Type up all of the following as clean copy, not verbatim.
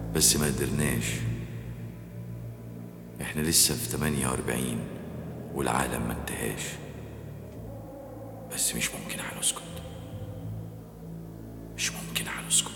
بس ما قدرناش. احنا لسه في 48 والعالم ما انتهاش. بس مش ممكن هنسكت، مش ممكن هنسكت.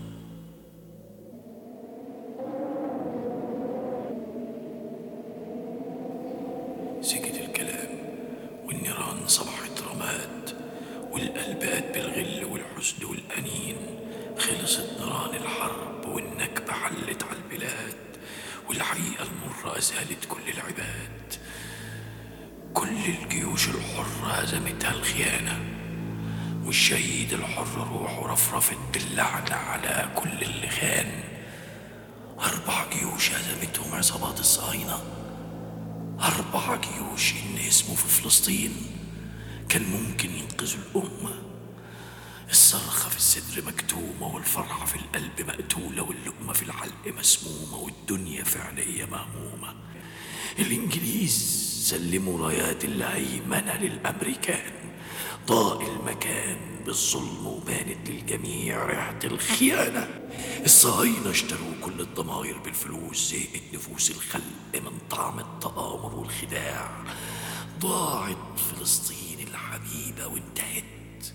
سكت الكلام والنيران صبحت رماد، والقلب قد بالغل والحزن والأنين. خلصت نيران الحرب والنكبة حلت على البلاد، والحقيقة المرة أزالت كل العباد. كل الجيوش الحرة هزمتها الخيانة، والشهيد الحر روحه رفرفت باللعنة على كل اللي خان. 4 جيوش هزمتهم عصابات الصهاينة، 4 جيوش إن اسمه في فلسطين كان ممكن ينقذوا الأمة. الصرخة في الصدر مكتومة، والفرحة في القلب مقتولة، واللقمة في الحلق مسمومة، والدنيا فعلية مهمومة. الإنجليز سلموا رايات الهيمنة للأمريكان، ضاق المكان بالظلم وبانت للجميع ريحة الخيانة. الصهاينة اشتروا كل الضماير بالفلوس، زهقت نفوس الخلق من طعم التآمر والخداع. ضاعت فلسطين الحبيبة وانتهت،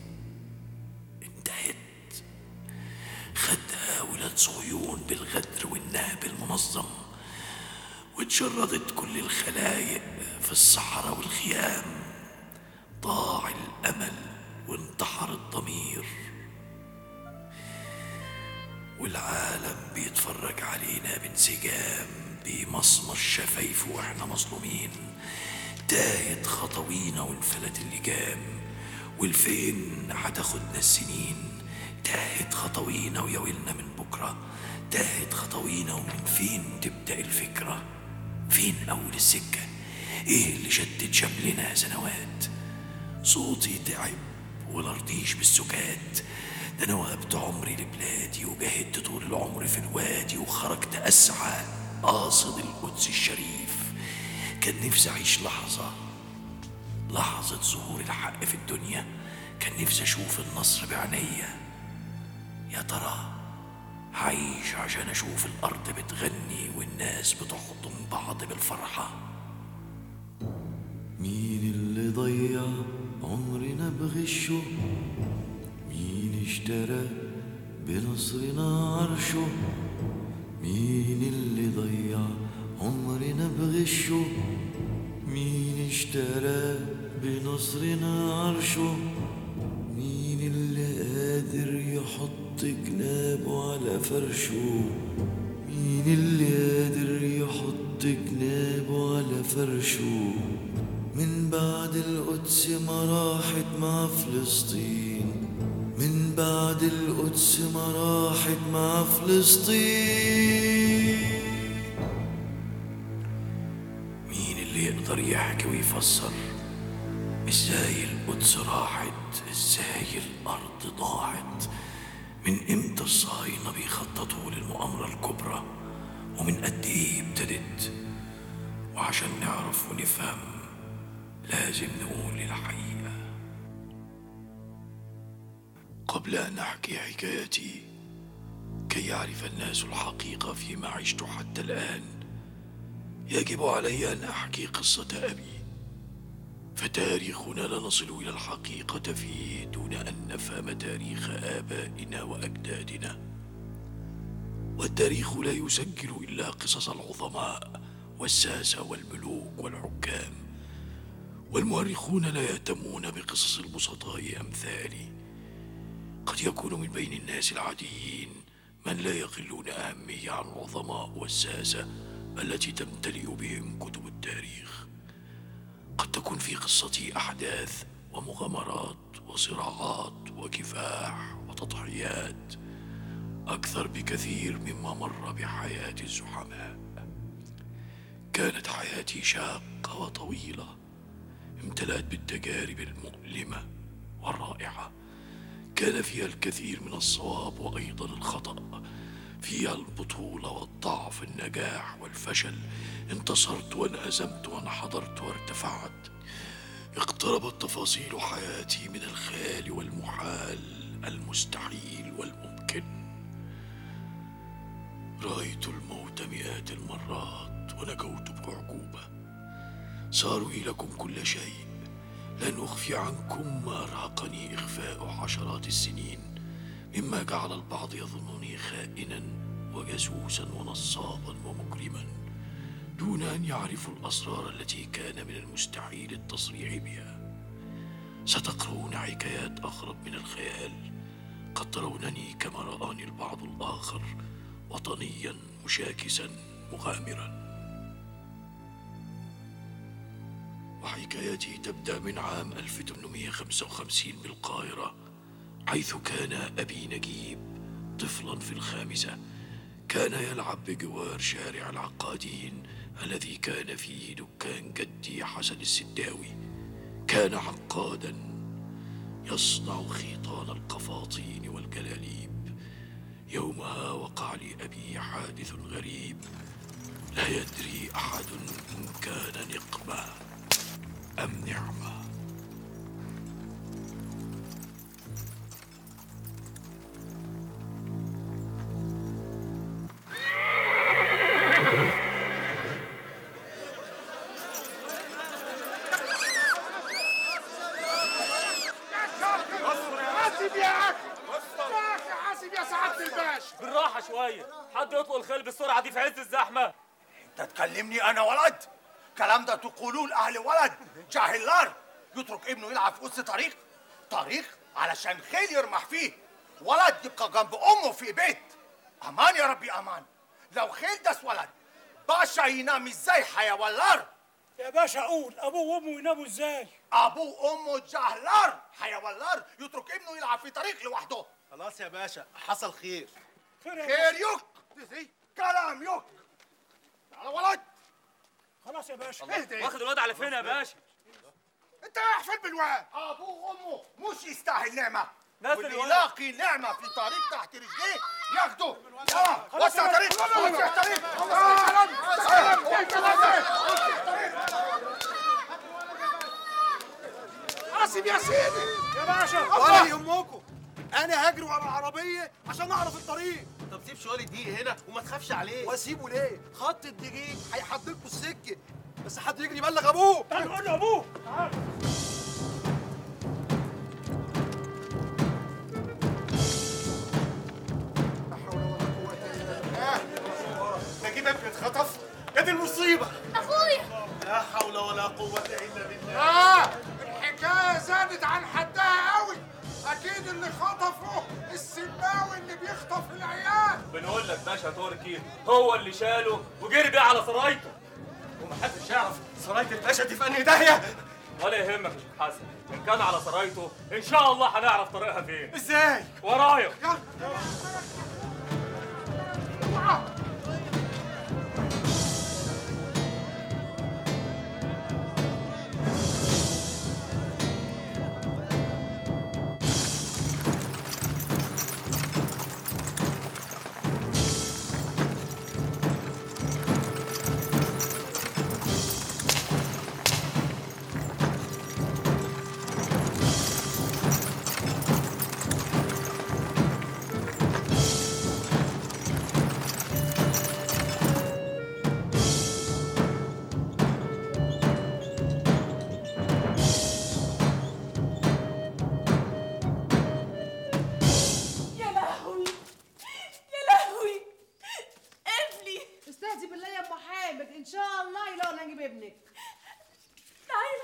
خدها ولاد صهيون بالغدر والنهب المنظم، واتشردت كل الخلايق في الصحراء والخيام. ضاع الأمل وانتحر الضمير، والعالم بيتفرج علينا بانسجام، بيمصمص شفايفه واحنا مظلومين. تاهت خطوينا وانفلت اللجام، والفين هتاخدنا السنين. تاهت خطوينا ويا ويلنا من بكرة، تاهت خطوينا ومن فين تبدأ الفكرة. فين أول السكة؟ إيه اللي شتت شملنا سنوات؟ صوتي تعب ولرضيش بالسكات. ده أنا وهبت عمري لبلادي، وجاهدت طول العمر في الوادي، وخرجت أسعى قاصد القدس الشريف. كان نفسي أعيش لحظة ظهور الحق في الدنيا. كان نفسي أشوف النصر بعينيا. يا ترى هعيش عشان أشوف الأرض بتغني والناس بتحضن بعض بالفرحة؟ مين اللي ضيع عمرنا بغشه؟ مين اشترى بنصرنا عرشه؟ مين اللي ضيع عمرنا بغشه؟ مين اشترى بنصرنا عرشه؟ مين اللي قادر يحط جنابه على فرشه؟ مين اللي قادر يحط جنابه على فرشه؟ من بعد القدس ما راحت مع فلسطين، من بعد القدس ما راحت مع فلسطين. مين اللي يقدر يحكي ويفسر ازاي القدس راحت، ازاي الارض ضاعت؟ من امتى الصهاينة بيخططوا للمؤامرة الكبرى، ومن قد ايه ابتدت؟ وعشان نعرف ونفهم لازم نقول الحقيقة. قبل أن أحكي حكايتي كي يعرف الناس الحقيقة فيما عشت حتى الآن، يجب علي أن أحكي قصة أبي. فتاريخنا لا نصل إلى الحقيقة فيه دون أن نفهم تاريخ آبائنا وأجدادنا. والتاريخ لا يسجل إلا قصص العظماء والساسة والملوك والحكام، والمؤرخون لا يهتمون بقصص البسطاء أمثالي. قد يكون من بين الناس العاديين من لا يقلون أهمية عن العظماء والساسة التي تمتلئ بهم كتب التاريخ. قد تكون في قصتي أحداث ومغامرات وصراعات وكفاح وتضحيات أكثر بكثير مما مر بحياة الزحماء. كانت حياتي شاقة وطويلة، امتلأت بالتجارب المؤلمة والرائعة. كان فيها الكثير من الصواب وأيضا الخطأ، فيها البطولة والضعف، النجاح والفشل، انتصرت وانهزمت وانحدرت وارتفعت. اقتربت تفاصيل حياتي من الخيال والمحال، المستحيل والممكن. رأيت الموت مئات المرات ونجوت بعجوبة. صاروا لكم كل شيء. لن أخفي عنكم ما أرهقني إخفاء عشرات السنين، مما جعل البعض يظنني خائنا وجاسوسا ونصابا ومجرما، دون أن يعرفوا الأسرار التي كان من المستحيل التصريح بها. ستقرؤون حكايات أغرب من الخيال. قد ترونني كما رآني البعض الآخر، وطنيا مشاكسا مغامرا. وحكايتي تبدأ من عام 1855 بالقاهرة، حيث كان أبي نجيب طفلا في الخامسة. كان يلعب بجوار شارع العقادين الذي كان فيه دكان جدي حسن السداوي. كان عقادا يصنع خيطان القفاطين والجلاليب. يومها وقع لأبي حادث غريب، لا يدري أحد إن كان نقمة أم نعمة. حاسب يا أخي، يا أخي حاسب يا سعادة الباشا. بالراحة شوية، حد يطلق الخيل بالسرعة دي في عز الزحمة؟ أنت تكلمني أنا ولد؟ كلام ده تقولوه لأهل ولد جاهلار يترك ابنه يلعب في وسط طريق علشان خيل يرمح فيه. ولد يبقى جنب أمه في بيت. أمان يا ربي أمان. لو خيل داس ولد باشا ينام ازاي حيوالار؟ يا باشا قول ابوه وامه يناموا ازاي؟ ابوه وامه جهلار حيوالار يترك ابنه يلعب في طريق لوحده. خلاص يا باشا حصل خير. خير يك كلام يك. تعال ولد. خلاص يا باشا. واخد الواد على فين يا باشا؟ انت رايح فين بالواد؟ ابوه وامه مش يستاهل نعمه. نازل واللي الولد. يلاقي نعمه في طريق تحت رجليه ياخده. يلا وسع طريق وسع طريق. حاسب يا سيدي يا باشا ولا يهمكم، انا هجري ورا العربيه عشان اعرف الطريق. طب سيب شوال الدقيق هنا وما تخافش عليه. واسيبه ليه؟ خط الدقيق هيحدد لكم السكه، بس حد يجري يبلغ ابوه. تعال قول له ابوه. تعال. نجيب ابني اتخطف. يا دي المصيبه. اخويا لا حول ولا قوه الا بالله. الحكايه زادت عن حدها قوي. اكيد اللي خطفه السماوي اللي بيخطف العيال. بنقول لك باشا تركي هو اللي شاله وجري بيه على سرايته، ومحدش يعرف سرايه الباشا دي في انهي داهيه. ولا يهمك يا شيخ حسن، ان كان على سرايته ان شاء الله هنعرف طريقها فين. ازاي؟ ورايا. يلا تعال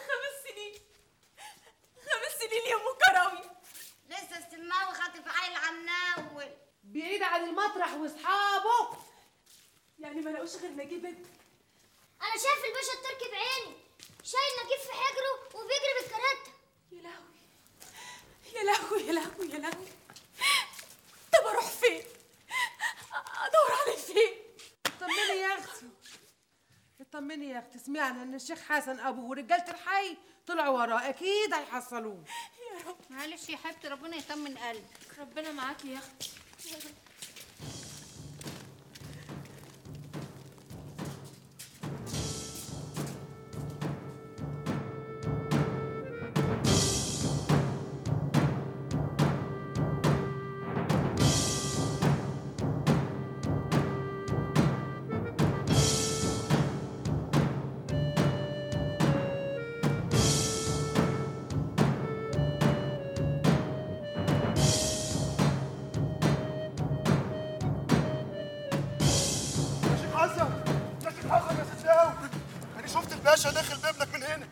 5 سنين يا ام كراوي. لسه السماوي خاطف عيل عناول بعيد عن المطرح واصحابه. يعني ما لقوش غير نجيب ابني. انا شايف الباشا التركي بعيني شايل نجيب في حجره وبيجري بالكارته. يا لهوي يا لهوي يا لهوي يا لهوي. طب اروح فين؟ ادور عليه فين؟ اطمني يا اختي، اطمني يا اختي. سمعنا ان الشيخ حسن ابوه ورجاله الحي طلعوا وراه، اكيد هيحصلوه. يا رب. معلش يا حبيبتي ربنا يطمن قلبك. ربنا معاكي يا اختي. يا رب. حصل يا سيساوي؟ انا شفت الباشا داخل بابنك من هنا.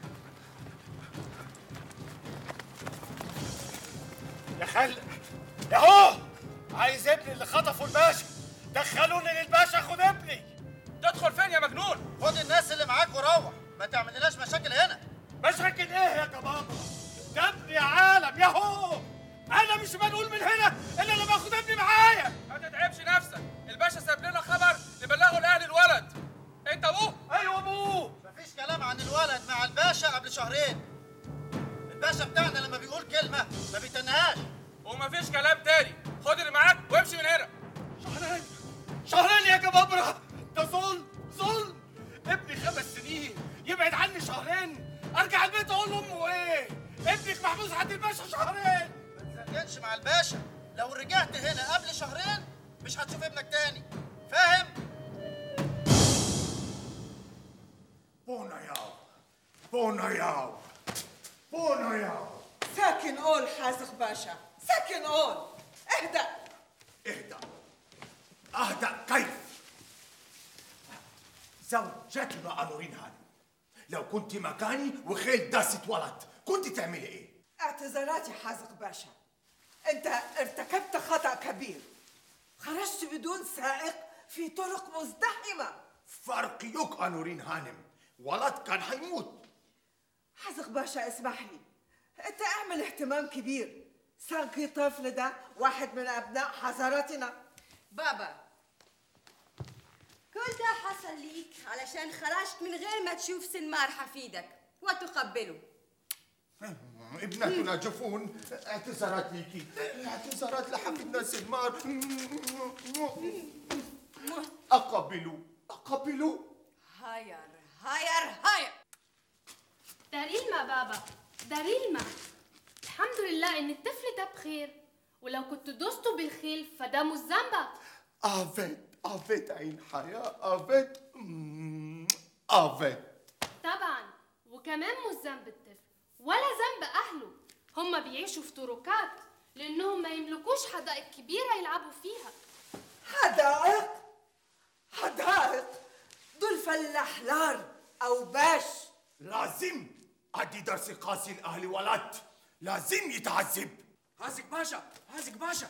يا خل ياهو عايز ابني اللي خطفه الباشا، دخلوني للباشا خد ابني. تدخل فين يا مجنون؟ خد الناس اللي معاك وروح، ما تعملناش مشاكل هنا. مشاكل ايه يا جبابره؟ ده ابني يا عالم ياهو، انا مش منقول من هنا الا لما اخد ابني معايا. ما تتعبش نفسك، الباشا ساب لنا خبر نبلغه لاهل الولد. انت ابوه؟ ايوه ابوه. مفيش كلام عن الولد مع الباشا قبل شهرين. الباشا بتاعنا لما بيقول كلمه ما بيتنهاش. ومفيش كلام تاني، خد اللي معاك وامشي من هنا. شهرين شهرين يا جبابره، ده ظلم. ابني 5 سنين يبعد عني شهرين، ارجع البيت اقول لامه ايه؟ ابنك محبوس عند الباشا شهرين. ما تزنقش مع الباشا، لو رجعت هنا قبل شهرين مش هتشوف ابنك تاني، فاهم؟ بوناياو ساكن قول حازق باشا، ساكن قول. اهدأ كيف؟ زوجتنا أنورين هانم، لو كنت مكاني وخيل داست ولد كنت تعملي ايه؟ اعتذاراتي حازق باشا، انت ارتكبت خطأ كبير. خرجت بدون سائق في طرق مزدحمة. فرق يك أنورين هانم، ولد كان حيموت. حازق باشا اسمح لي، انت اعمل اهتمام كبير. سانكي طفل ده واحد من ابناء حضارتنا. بابا كل ده حصل ليك علشان خرجت من غير ما تشوف سنمار حفيدك وتقبله. ابنتنا جفون، اعتذارات ليكي، اعتذارات لحفيدنا سنمار. أقبلوا. هاير. داريلما بابا، داريلما، الحمد لله ان الطفل ده بخير، ولو كنت دوسته بالخيل فده مش ذنبك. آفت عين حياة، آفت. طبعا، وكمان مش ذنب الطفل ولا ذنب اهله، هما بيعيشوا في طرقات لانهم ما يملكوش حدائق كبيره يلعبوا فيها. حدائق دول فلاحلار او باش. لازم أدي درس قاسي لأهل ولد، لازم يتعذب. حازق باشا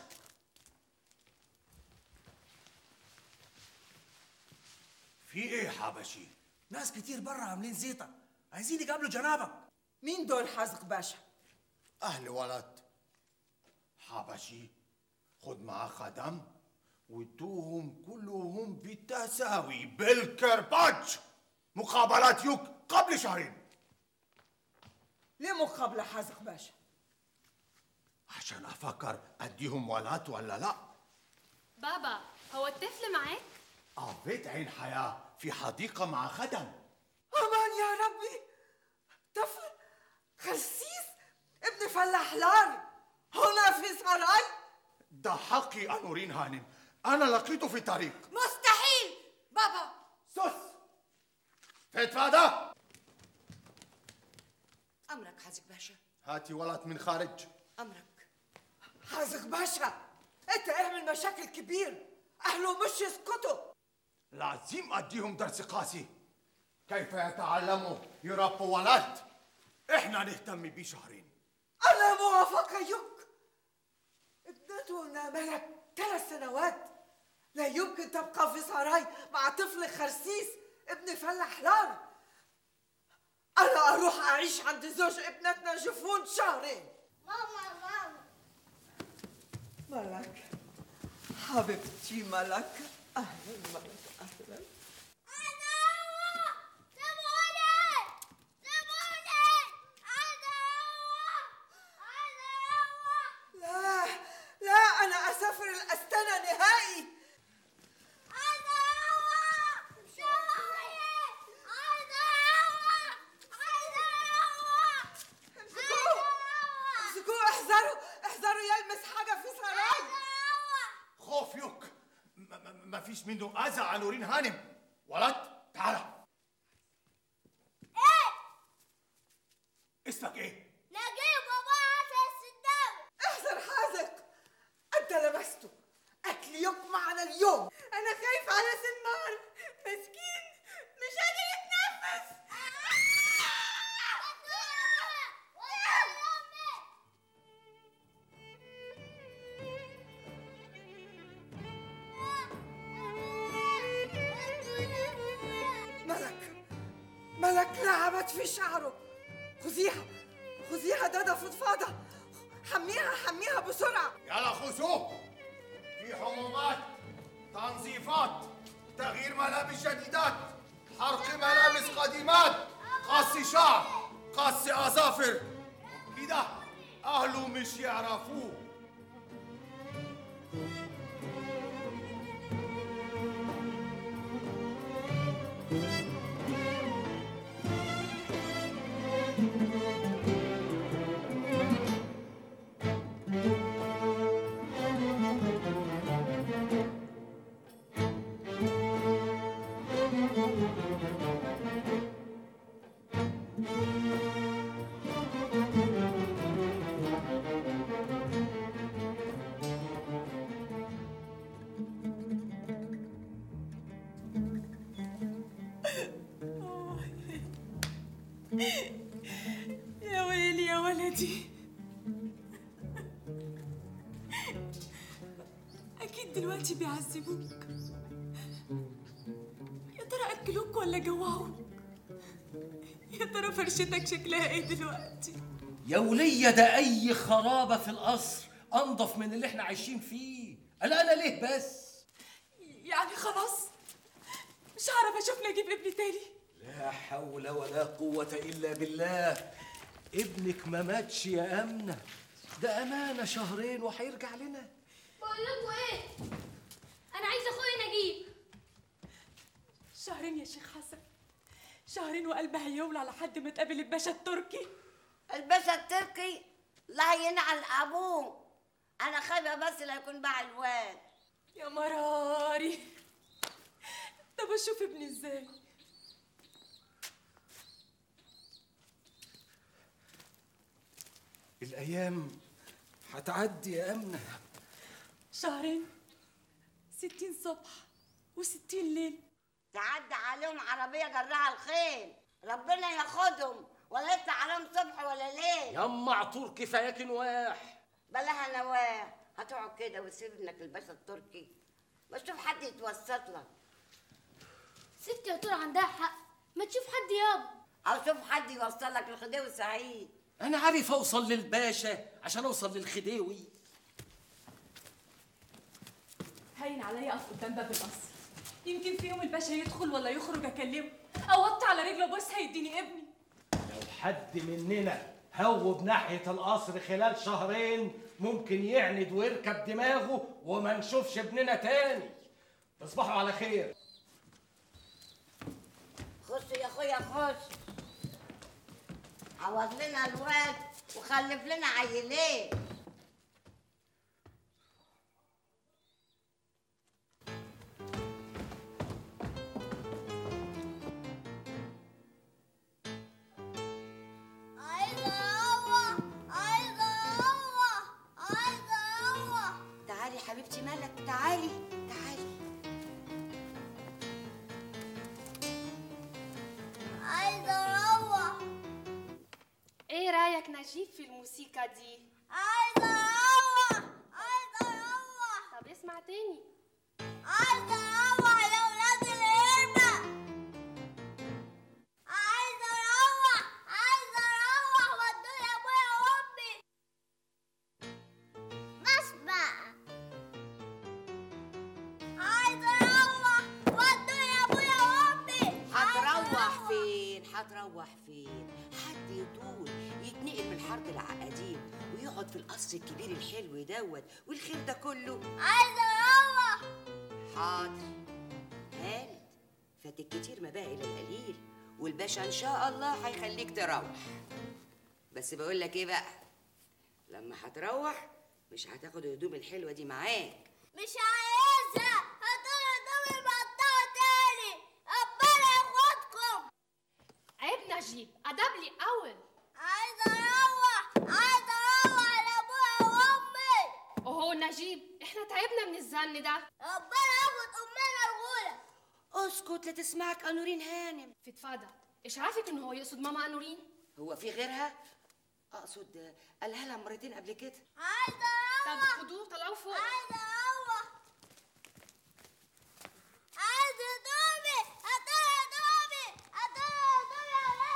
في ايه حبشي؟ ناس كتير برا عاملين زيطة، عايزين يقابلوا جنابك. مين دول حازق باشا؟ أهل ولد. حبشي خد معاه خدم وادوهم كلهم بالتساوي بالكرباج، مقابلات يوك قبل شهرين. ليه مقابلة حازق باشا؟ عشان أفكر أديهم ولد ولا لا. بابا هو الطفل معاك؟ بيت عين حياة في حديقة مع خدم. أمان يا ربي، طفل خسيس ابن فلاحلار هنا في سراي؟ ده حقي أنورين هانم، أنا لقيته في طريق. مستحيل بابا. سوس فتفادى. أمرك حازق باشا. هاتي ولد من خارج. أمرك حازق باشا، أنت اعمل مشاكل كبير، أهله مش يسكتوا. لازم أديهم درس قاسي كيف يتعلموا يربوا ولد. إحنا نهتم بيه شهرين. أنا موافقة يك. ابنتنا ملك 3 سنوات، لا يمكن تبقى في سراي مع طفل خرسيس ابن فلاحلار. أنا أروح أعيش عند زوج ابنتنا جفون شهرين. ماما ملك حبيبتي ملك، أهلا ملك أهلا. لا أنا أسافر الأستانة نهائي. امسكوه احذروا يلمس حاجة في سراي. خوف يوك، ما فيش منه أذى عن نورين هانم. ولد تعال. اسمك ايه؟ نجيب بابا عشان السداوي. احذر حازق، أنت لمسته. أكل يك معنا اليوم. أنا خايفة على سنمار مسكين، اتلعبت في شعره. خذيها خذيها دادا فضفاضة، حميها بسرعة. يلا خذوه. في حمومات، تنظيفات، تغيير ملابس جديدات، حرق ملابس قديمات، قص شعر، قص أظافر. كده أهله مش يعرفوه. يا ويلي يا ولدي، أكيد دلوقتي بيعذبوك. يا ترى أكلوك ولا جوعوك؟ يا ترى فرشتك شكلها إيه دلوقتي؟ يا ولية ده أي خرابة في القصر أنضف من اللي إحنا عايشين فيه. أنا ليه بس؟ يعني خلاص مش هعرف أشوف نجيب ابني تاني. لا حول ولا قوة إلا بالله. ابنك ما ماتش يا أمنة، ده أمانة شهرين وهيرجع لنا. بقول لكم ايه؟ انا عايزه اخويا نجيب. شهرين يا شيخ حسن، شهرين وقلبها هيولع لحد ما تقابل الباشا التركي. الباشا التركي لا ينعل ابوه. انا خايفه بس لا يكون باع الواد. يا مراري، طب اشوف ابني ازاي؟ الأيام هتعدي يا أمنة. شهرين، 60 صبح و60 ليل. تعدي عليهم عربيه جراها الخيل، ربنا ياخدهم ولا يطلع عليهم صبح ولا ليل. يما عطور كفاياك نواح. بلاها نواه، هتقعد كده وتسيب ابنك الباشا التركي؟ بس شوف حد يتوسط لك. ستي يا ترى عندها حق، ما تشوف حد يابا. او شوف حد يوصلك لخديوي سعيد. أنا عارف أوصل للباشا عشان أوصل للخديوي. هين عليا أقف قدام باب القصر، يمكن في يوم الباشا يدخل ولا يخرج أكلمه، أوطي على رجله بوسها يديني ابني. لو حد مننا هوب ناحية القصر خلال شهرين ممكن يعند ويركب دماغه وما نشوفش ابننا تاني. تصبحوا على خير. خش يا اخويا خش، عوض لنا الواد وخلف لنا عيلين. تعالي حبيبتي، مالك؟ تعالي تعالي. عايزه اروح. ايه رايك نجيب في الموسيقى دي؟ عايزه اروح. عايزه اروح. طب اسمع تاني. عايزه اروح يا ولاد الهربة. عايزه اروح. عايزه اروح ودوني ابويا وامي. بس بقى. عايزه اروح ودوني ابويا وامي. هتروح فين؟ هتروح فين؟ حد يطول يتنقل من حرب العقادين ويقعد في القصر الكبير الحلو دوت والخير ده كله؟ عايزه اروح. حاضر، هانت فاتك كتير ما بقى الى القليل، والباشا ان شاء الله هيخليك تروح. بس بقول لك ايه بقى، لما هتروح مش هتاخد الهدوم الحلوه دي معاك. مش عايزها، هاتولي هدومي مقطعة تاني. ربنا ياخدكم. عيب نجيب، أدب لي أول. عايزة أروح. عايزة أروح لأبويا وأمي. أهو نجيب، إحنا تعبنا من الزن ده. ربنا ياخد أمنا الأولى. اسكت لا تسمعك أنورين هانم. فضفاضة، إيش عارفك إن هو يقصد ماما أنورين؟ هو في غيرها؟ أقصد قالها لها مرتين قبل كده. عايزة أروح. طب خدوه طلعوا فوق. عايزة أروح. عايزة هدومي. هاتولي هدومي. هاتولي هدومي يا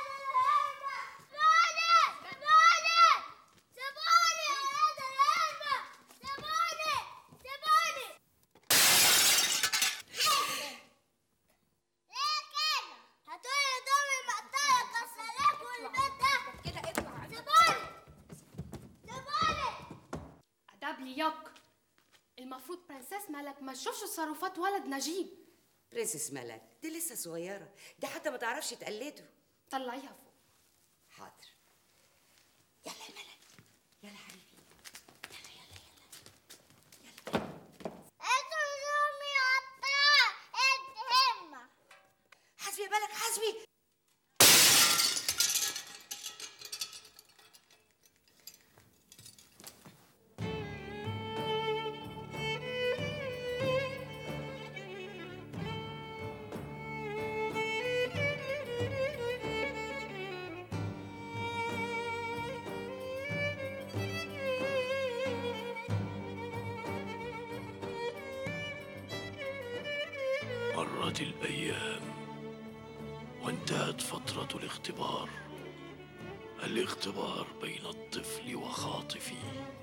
يك، المفروض برنسيس ملك ما تشوفش تصرفات ولد نجيب. برنسس ملك دي لسه صغيرة، دي حتى ما تعرفش تقلده. طلعيها فوق. حاضر. يلا يا ملك، يلا حبيبي، انتوا لزومي قطاع الهمة. حسبي يا ملك حسبي. مرت الأيام وانتهت فترة الاختبار بين الطفل وخاطفي.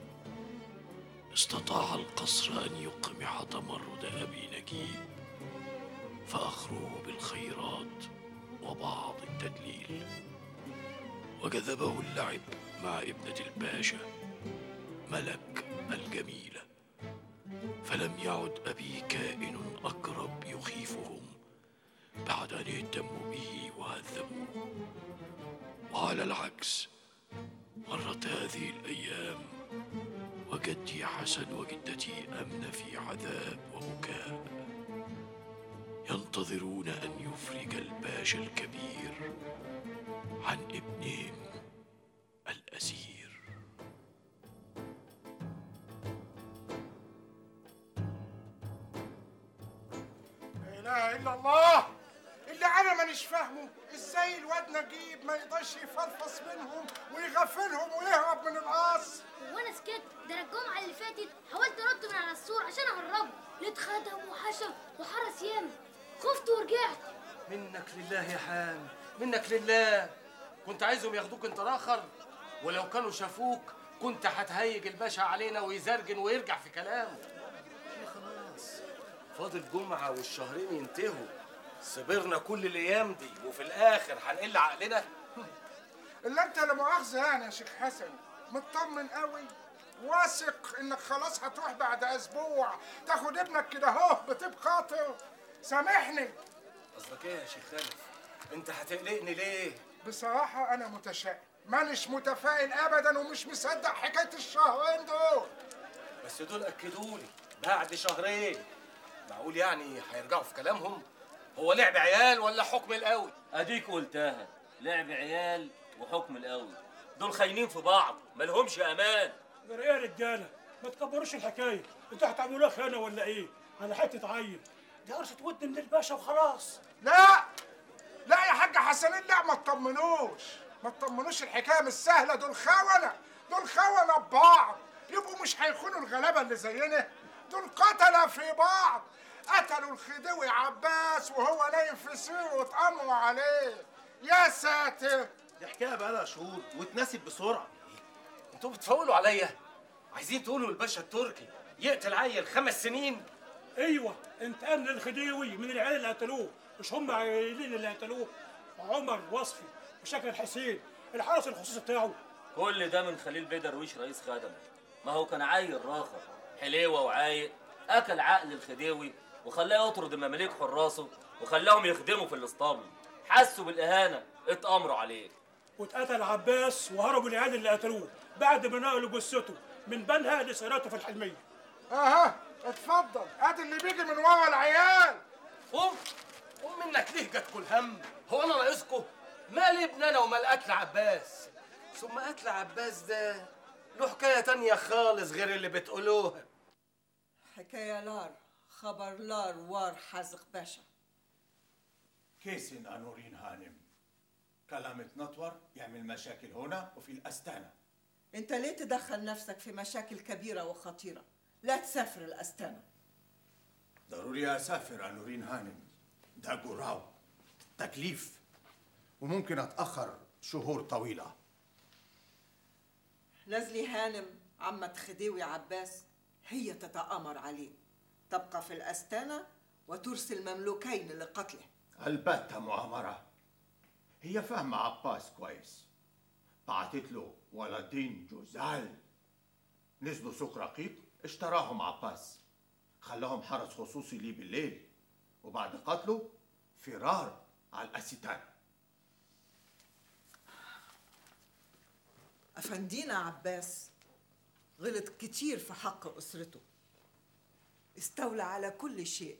استطاع القصر أن يقمح تمرد أبي نجيب، فأخروه بالخيرات وبعض التدليل، وجذبه اللعب مع ابنة الباشا ملك الجميلة، فلم يعد أبي كائن أقرب يخيفهم بعد أن اهتموا به وهذبوه. وعلى العكس مرت هذه الأيام وجدي حسن وجدتي أمنة في عذاب وبكاء، ينتظرون أن يفرج الباشا الكبير عن ابنهم الأسير. لا اله الا الله. اللي انا مانيش فاهمه ازاي الواد نجيب ما يقدرش يفلفص منهم ويغفلهم ويهرب من القصر. وانا سكت، ده انا الجمعه اللي فاتت حاولت ارد من على السور عشان اهربه، لقيت خدم وحشم وحرس ياما، خفت ورجعت. منك لله يا حام، منك لله. كنت عايزهم ياخدوك انت راخر، ولو كانوا شافوك كنت هتهيج الباشا علينا ويزرجن ويرجع في كلامه. خلاص فاضل جمعة والشهرين ينتهوا، صبرنا كل الايام دي وفي الاخر هنقل عقلنا. الا انت لا مؤاخذه يعني يا شيخ حسن مطمن قوي، واثق انك خلاص هتروح بعد اسبوع تاخد ابنك كده اهو بطيب خاطر. سامحني. قصدك ايه يا شيخ خالد؟ انت هتقلقني ليه؟ بصراحه انا متشائم، مانيش متفائل ابدا ومش مصدق حكايه الشهرين دول. بس دول اكدولي بعد شهرين. معقول يعني هيرجعوا في كلامهم؟ هو لعب عيال ولا حكم القوي؟ اديك قلتها، لعب عيال وحكم القوي. دول خاينين في بعض، مالهمش امان. غير ايه يا رجاله؟ ما تكبروش الحكايه، انتوا هتعملوها خيانه ولا ايه؟ على حته عيل، دي قرصه ودن من الباشا وخلاص. لا لا يا حاج حسنين، لا ما تطمنوش، الحكايه مش سهله. دول خونه ببعض، يبقوا مش هيخونوا الغلابه اللي زينا. دول قتله في بعض، قتلوا الخديوي عباس وهو نايم في سريره واتأمروا عليه. يا ساتر، دي حكايه بقالها شهور واتنست بسرعه. انتوا بتفولوا عليا؟ عايزين تقولوا الباشا التركي يقتل عيل 5 سنين؟ ايوه، انتقام للخديوي من العيال اللي قتلوه، مش هم عيالين اللي قتلوه. عمر وصفي وشكل حسين الحرس الخصوصي بتاعه. كل ده من خليل بيه درويش رئيس خدم. ما هو كان عيل راخر حليوه وعايق، اكل عقل الخديوي وخلاه يطرد المماليك حراسه وخلاهم يخدموا في الاسطبل. حسوا بالاهانه اتامروا عليه. واتقتل عباس وهربوا العيال اللي قتلوه بعد ما نقلوا جثته من بنها لسيراته في الحلميه. اها اتفضل، ادي اللي بيجي من ورا العيال. قوم منك ليه جت كل هم؟ هو انا ناقصكم؟ مال ابن انا ومال قتل عباس؟ ثم قتل عباس ده له حكايه تانيه خالص غير اللي بتقولوها. حكايه لار خبر لار وار حزق باشا. كيسن أنورين هانم، كلام اتنطور يعمل مشاكل هنا وفي الأستانة. انت ليه تدخل نفسك في مشاكل كبيرة وخطيرة؟ لا تسافر الأستانة. ضروري أسافر أنورين هانم، ده جراو تكليف وممكن أتأخر شهور طويلة. نزلي هانم عمة خديوي عباس هي تتآمر عليه، تبقى في الأستانة وترسل مملوكين لقتله. البتة مؤامرة، هي فاهمة عباس كويس. بعتت له ولدين جزال نزلوا سوق رقيق اشتراهم عباس، خلاهم حرس خصوصي ليه بالليل، وبعد قتله فرار على الأستان. أفندينا عباس غلط كتير في حق أسرته، استولى على كل شيء.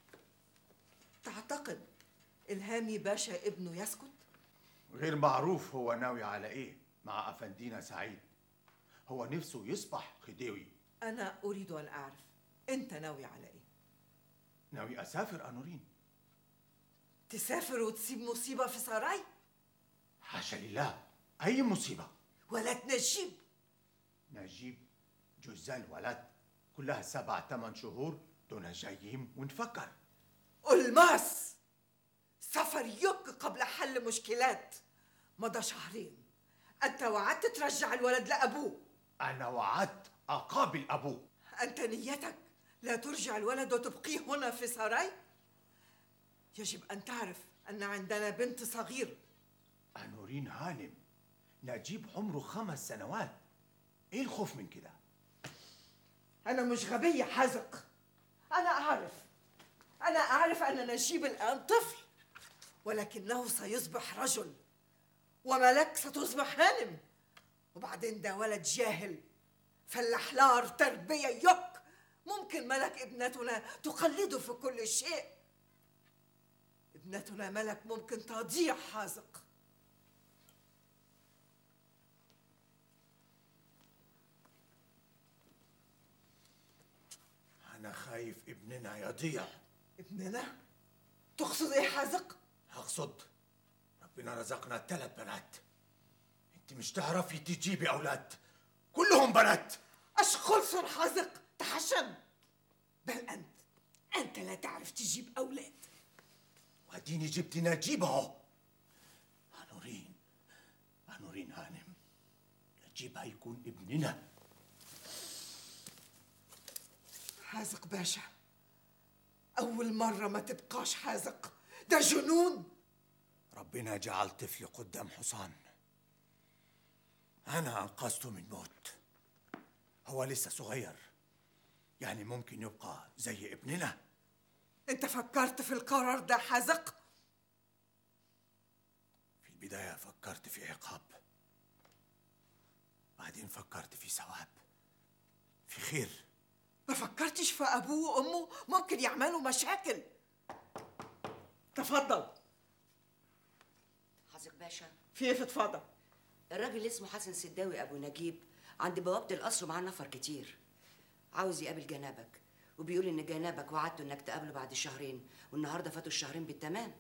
تعتقد الهامي باشا ابنه يسكت؟ غير معروف هو ناوي على ايه مع أفندينا سعيد. هو نفسه يصبح خديوي. أنا أريد أن أعرف أنت ناوي على إيه؟ ناوي أسافر أنورين. تسافر وتسيب مصيبة في سراي؟ حاشا لله، أي مصيبة؟ ولد نجيب. نجيب جوزان ولد، كلها 7 8 شهور دون جايين ونفكر. الماس سفر يك قبل حل مشكلات. مضى شهرين، أنت وعدت ترجع الولد لأبوه. أنا وعدت أقابل أبوه. أنت نيتك لا ترجع الولد وتبقيه هنا في سراي؟ يجب أن تعرف أن عندنا بنت صغيرة. أنورين هانم، نجيب عمره 5 سنوات، إيه الخوف من كده؟ أنا مش غبية حزق. أنا أعرف أن نجيب الآن طفل، ولكنه سيصبح رجل، وملك ستصبح هانم. وبعدين ده ولد جاهل فالأحلار تربية يك. ممكن ملك ابنتنا تقلده في كل شيء. ابنتنا ملك ممكن تضيع حازق. أنا خايف ابننا يضيع. ابننا؟ تقصد إيه حازق؟ أقصد ربنا رزقنا 3 بنات، أنت مش تعرفي تجيبي أولاد، كلهم بنات. أشخلص حازق، تحشم. بل أنت لا تعرف تجيب أولاد. واديني جبت نجيب اهو. أنورين هانم، نجيب هيكون ابننا. حازق باشا، أول مرة ما تبقاش حازق، ده جنون. ربنا جعل طفل قدام حصان، أنا أنقذته من موت. هو لسه صغير، يعني ممكن يبقى زي ابننا. أنت فكرت في القرار ده حازق؟ في البداية فكرت في عقاب، بعدين فكرت في ثواب، في خير. ما فكرتش في أبوه وأمه؟ ممكن يعملوا مشاكل. تفضل. حازق باشا، في إيه؟ تتفضل. الراجل اسمه حسن سداوي أبو نجيب عند بوابة القصر ومعاه نفر كتير، عاوز يقابل جنابك، وبيقول إن جنابك وعدته إنك تقابله بعد 2 شهرين، والنهارده فاتوا الشهرين بالتمام.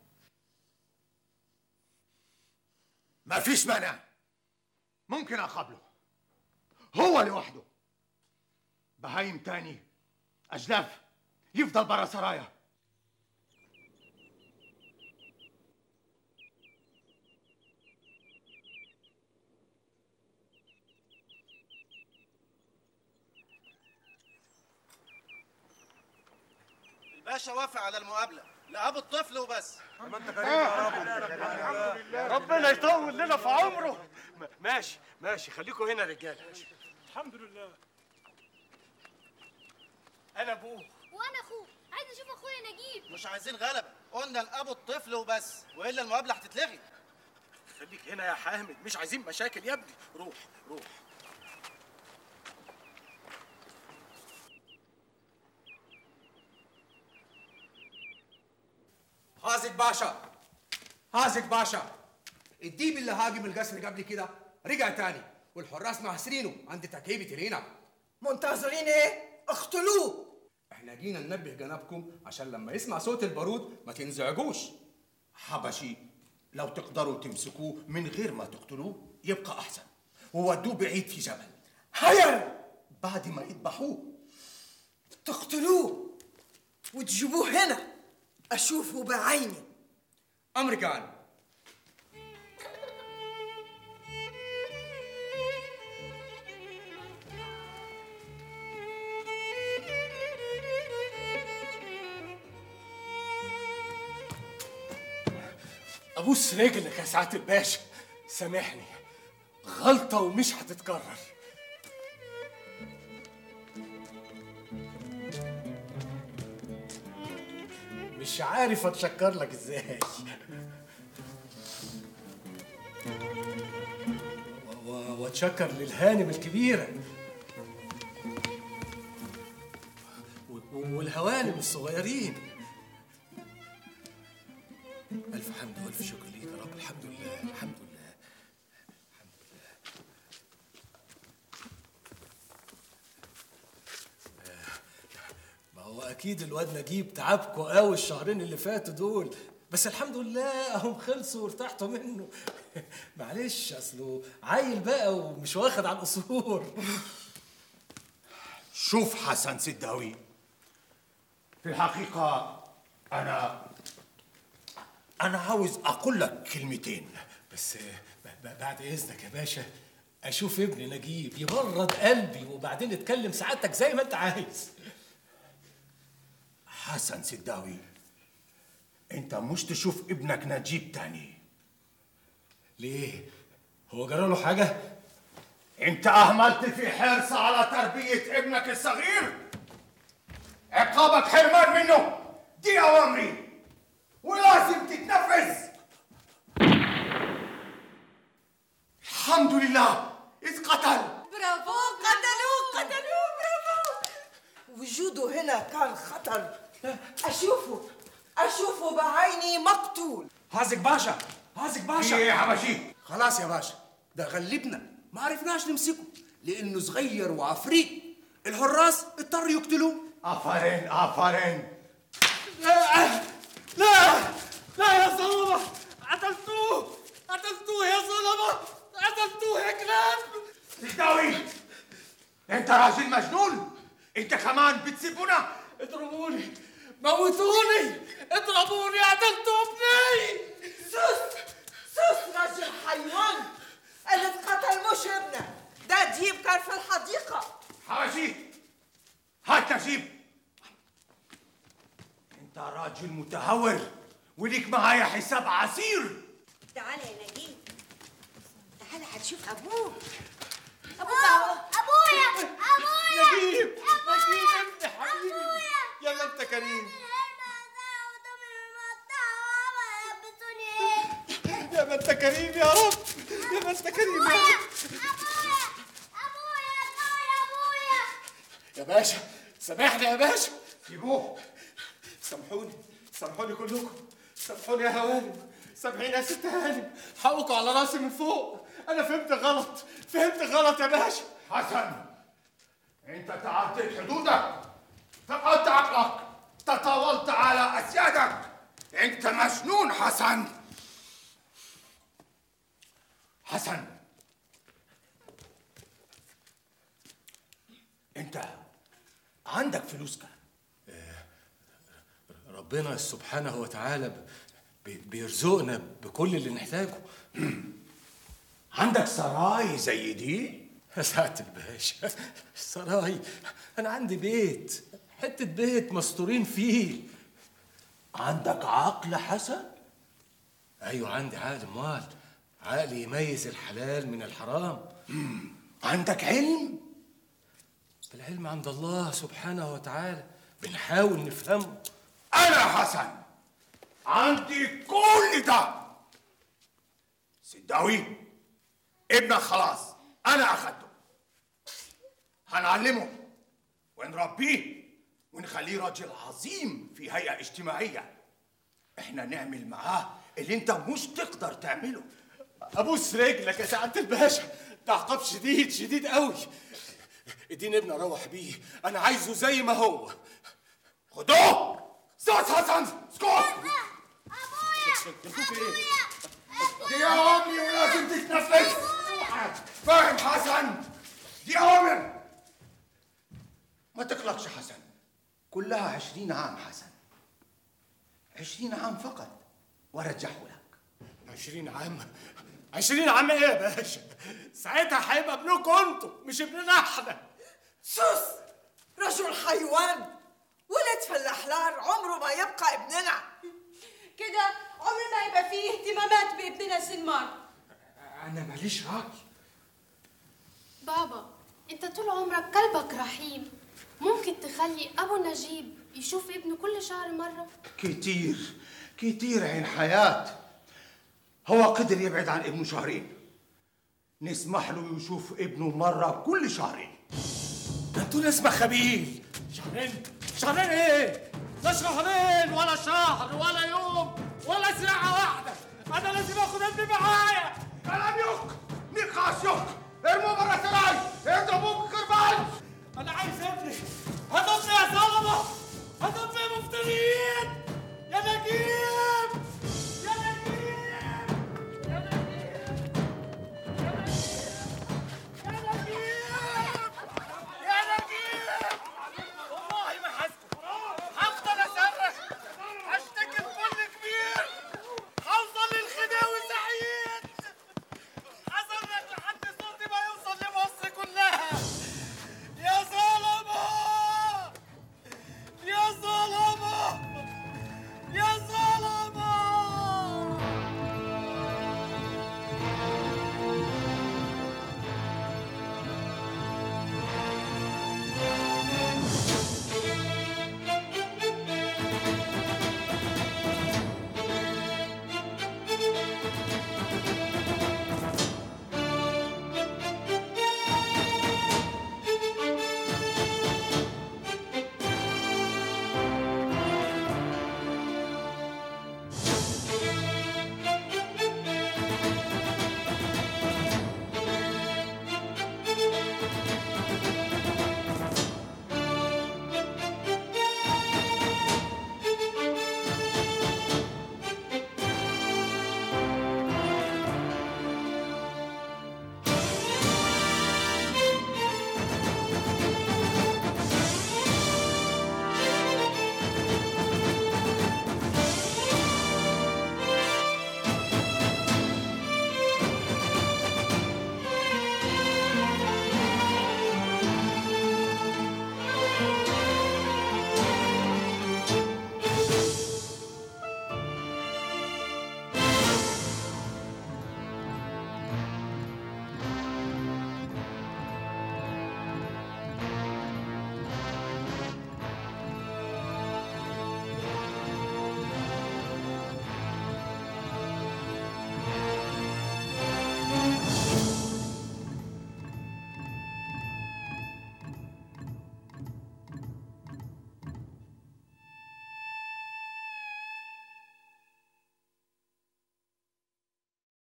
ما فيش مانع، ممكن أقابله هو لوحده. بهايم تاني أجلاف يفضل برا سرايا. الباشا وافق على المقابله لأبو الطفل وبس. ما انت كريم يا رب. الحمد لله، ربنا يطول لنا في عمره. ماشي خليكم هنا رجاله. الحمد لله. انا ابوه. وانا اخوه، عايز اشوف اخويا نجيب. مش عايزين غلبه، قلنا لأبو الطفل وبس، والا المقابله هتتلغي. خليك هنا يا حامد، مش عايزين مشاكل يا ابني. روح. حازق باشا، الديب اللي هاجم القصر قبل كده رجع تاني، والحراس محاصرينه عند تكعيبة العنب. منتظرين ايه؟ اقتلوه. احنا جينا ننبه جنابكم عشان لما يسمع صوت البارود ما تنزعجوش. حبشي، لو تقدروا تمسكوه من غير ما تقتلوه يبقى أحسن، وودوه بعيد في جبل. هيا بعد ما يذبحوه تقتلوه وتجيبوه هنا أشوفه بعيني. أمريكان. ابوس رجلك يا سعاده الباشا، سامحني، غلطه ومش هتتكرر. مش عارف اتشكر لك ازاي. واتشكر للهانم الكبيره والهوانم الصغيرين. الف حمد والف شكر ليك يا رب. الحمد لله الحمد لله الحمد لله. ما هو اكيد الواد نجيب تعبكوا قوي الشهرين اللي فاتوا دول، بس الحمد لله اهم خلصوا وارتحتوا منه. معلش اصله عيل بقى ومش واخد على الاصول. شوف حسن سداوي، في الحقيقة أنا عاوز أقول لك كلمتين. بس بعد إذنك يا باشا أشوف ابني نجيب يبرد قلبي وبعدين نتكلم سعادتك زي ما أنت عايز. حسن سداوي، أنت مش تشوف ابنك نجيب تاني. ليه؟ هو جرى له حاجة؟ أنت أهملت في حرص على تربية ابنك الصغير. عقابك حرمان منه، دي أوامري ولازم تتنفذ. الحمد لله اتقتل. برافو، قتلوه برافو. وجوده هنا كان خطر. أشوفه بعيني مقتول. هازك باشا إيه يا حبشي؟ خلاص يا باشا، ده غلبنا ما عرفناش نمسكه لانه صغير وعفريت. الحراس اضطروا يقتلوه. أفرين. لا يا ظلمة، قتلتوه يا ظلمة، قتلتوه يا كلاب. سداوي، أنت راجل مجنون، أنت كمان بتسيبونا؟ اضربوني، موتوني، اضربوني، قتلتوا ابني. سوس راجل حيوان، اللي اتقتل مش ابنك، ده ديب كان في الحديقة. حبشي، هات نجيب. انت راجل متهور وليك معايا حساب عسير. تعال يا نجيب، تعال هتشوف ابوك. ابويا نجيب ابني حبيبي، يلا انت كريم. يا ما انت كريم يا رب، يا ما انت كريم يا رب. ابويا يا باشا، سامحني يا باشا. سيبوه. سامحوني كلكم، سامحوني يا هوانم، سامحيني يا ست هانم، حقكم على راسي من فوق. انا فهمت غلط يا باشا. حسن، انت تعديت حدودك، فقدت عقلك، تطاولت على اسيادك. انت مجنون حسن. انت عندك فلوس كام؟ ربنا سبحانه وتعالى بيرزقنا بكل اللي نحتاجه. عندك سراي زي دي؟ يا سعادة الباشا، سراي؟ أنا عندي بيت، حتة بيت مستورين فيه. عندك عقل حسن؟ أيوة عندي عقل. أمال عقل يميز الحلال من الحرام. عندك علم؟ العلم عند الله سبحانه وتعالى، بنحاول نفهمه. أنا حسن عندي كل ده. سداوي، ابنك خلاص أنا أخدته، هنعلمه ونربيه ونخليه راجل عظيم في هيئة اجتماعية. احنا نعمل معاه اللي انت مش تقدر تعمله. أبوس رجلك يا سعادة الباشا، ده عقاب شديد قوي. اديني ابني اروح بيه، انا عايزه زي ما هو. خدوه. استاذ حسن اسكت. ابويا دي اوامري ولازم تتنفذ. فاهم حسن؟ دي اوامر. ما تقلقش حسن، كلها 20 عام حسن، 20 عام فقط وارجعه لك. 20 عام؟ 20 عام ايه يا باشا؟ ساعتها هيبقى ابنكم انتوا مش ابننا احنا. سوس رجل حيوان، ولد فلاحلار، عمره ما يبقى ابننا. كده عمر ما يبقى فيه اهتمامات بابننا سلمان. انا ماليش راي. بابا، انت طول عمرك قلبك رحيم، ممكن تخلي ابو نجيب يشوف ابنه كل شهر مرة؟ كتير كتير عين حياة. هو قدر يبعد عن ابنه شهرين، نسمح له يشوف ابنه مرة كل شهرين. ده انتوا ناس مخابيل. شهرين؟ شهرين ايه؟ لا شهرين ولا شهر ولا يوم ولا ساعة واحدة. أنا لازم آخد ابني معايا.